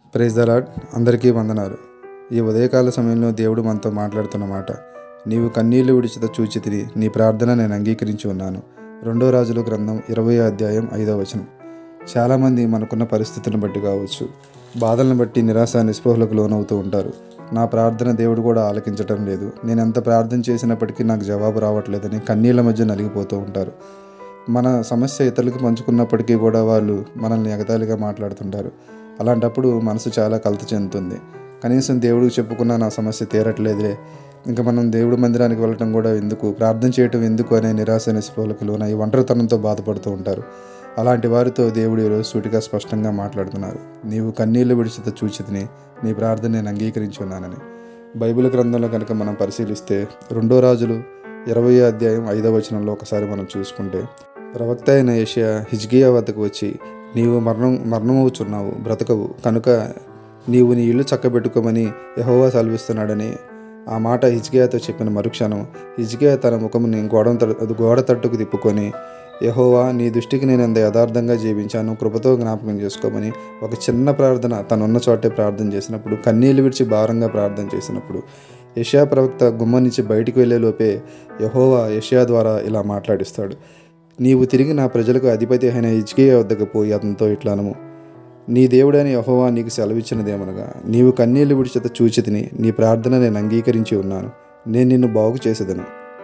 Praise the lord. అందరికీ వందనాలు. ఈ ఉదయకాల సమయంలో దేవుడు మనతో మాట్లాడుతున్న మాట, నీవు కన్నీళ్లు విడిచిత చూచితివి, నీ ప్రార్థన నేను అంగీకరించి ఉన్నాను. 2 రాజుల గ్రంథం 20వ అధ్యాయం 5వ వచనం. చాలామంది మనకున్న పరిస్థితులను బట్టి కావచ్చు, బాధలను బట్టి నిరాశ నిస్పృహలకు లోనవుతూ ఉంటారు. నా ప్రార్థన దేవుడు కూడా ఆలకించటం లేదు, నేను ఎంత ప్రార్థన చేసినప్పటికీ నాకు జవాబు రావట్లేదని కన్నీళ్ల మధ్య నలిగిపోతూ ఉంటారు. మన సమస్య ఇతరులకు పంచుకున్నప్పటికీ కూడా వాళ్ళు మనల్ని ఎగతాళిగా మాట్లాడుతుంటారు. అలాంటప్పుడు మనసు చాలా కలత చెందుతుంది. కనీసం దేవుడికి చెప్పుకున్నా నా సమస్య తీరట్లేదులే, ఇంకా మనం దేవుడి మందిరానికి వెళ్ళటం కూడా ఎందుకు, ప్రార్థన చేయటం ఎందుకు అనే నిరాశ నిస్పృహలకు లోనై ఒంటరితనంతో బాధపడుతూ ఉంటారు. అలాంటి వారితో దేవుడు ఈరోజు సూటిగా స్పష్టంగా మాట్లాడుతున్నారు. నీవు కన్నీళ్లు విడిచిత చూచితిని, నీ ప్రార్థన నేను అంగీకరించి ఉన్నానని. బైబిల్ గ్రంథంలో కనుక మనం పరిశీలిస్తే 2 రాజులు 20వ అధ్యాయం 5వ వచనంలో ఒకసారి మనం చూసుకుంటే, ప్రవక్త అయిన యెషయా హిజ్కియా వద్దకు వచ్చి, నీవు మరణమవుచున్నావు, బ్రతకవు, కనుక నీవు నీ ఇల్లు చక్కబెట్టుకోమని యెహోవా సెలవిస్తున్నాడని ఆ మాట హిజ్కియాతో చెప్పిన మరుక్షణం హిజ్కియా తన ముఖముని గోడ తట్టుకు తిప్పుకొని, యెహోవా, నీ దృష్టికి నేను ఎంత యథార్థంగా జీవించాను, కృపతో జ్ఞాపకం చేసుకోమని ఒక చిన్న ప్రార్థన తనున్న చోటే ప్రార్థన చేసినప్పుడు, కన్నీళ్లు విడిచి భారంగా ప్రార్థన చేసినప్పుడు, యెషయా ప్రవక్త గుమ్మం నుంచి బయటికి వెళ్ళే లోపే యెహోవా యెషయా ద్వారా ఇలా మాట్లాడిస్తాడు. నీవు తిరిగి నా ప్రజలకు అధిపతి అయిన హిజ్కియా వద్దకు పోయి అతనితో ఇట్లా అనము, నీ దేవుడైన యెహోవా నీకు సెలవిచ్చినదేమనగా, నీవు కన్నీళ్లు విడిచిత చూచితిని, నీ ప్రార్థన నేను అంగీకరించి ఉన్నాను, నేను నిన్ను బాగు చేసేదను.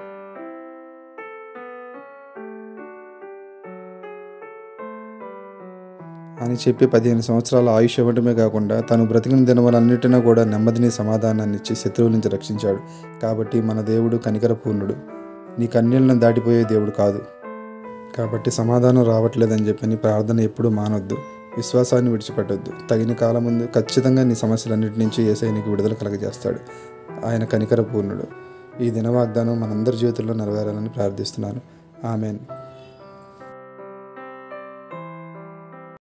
అని చెప్పి 15 సంవత్సరాల ఆయుష్ ఇవ్వడమే కాకుండా తను బ్రతికిన దినములన్నిటినీ కూడా నెమ్మదిని సమాధానాన్ని ఇచ్చి శత్రువుల నుంచి రక్షించాడు. కాబట్టి మన దేవుడు కనికరపూర్ణుడు, నీ కన్నీళ్లను దాటిపోయే దేవుడు కాదు. కాబట్టి సమాధానం రావట్లేదని చెప్పని ప్రార్థన ఎప్పుడూ మానొద్దు, విశ్వాసాన్ని విడిచిపెట్టొద్దు. తగిన కాలం ముందు ఖచ్చితంగా నీ సమస్యలన్నిటి నుంచి యేసయ్య నీకు విడుదల కలగజేస్తాడు. ఆయన కనికరపూర్ణుడు. ఈ దిన వాగ్దానం మనందరి జీవితంలో నెరవేరాలని ప్రార్థిస్తున్నాను. ఆమెన్.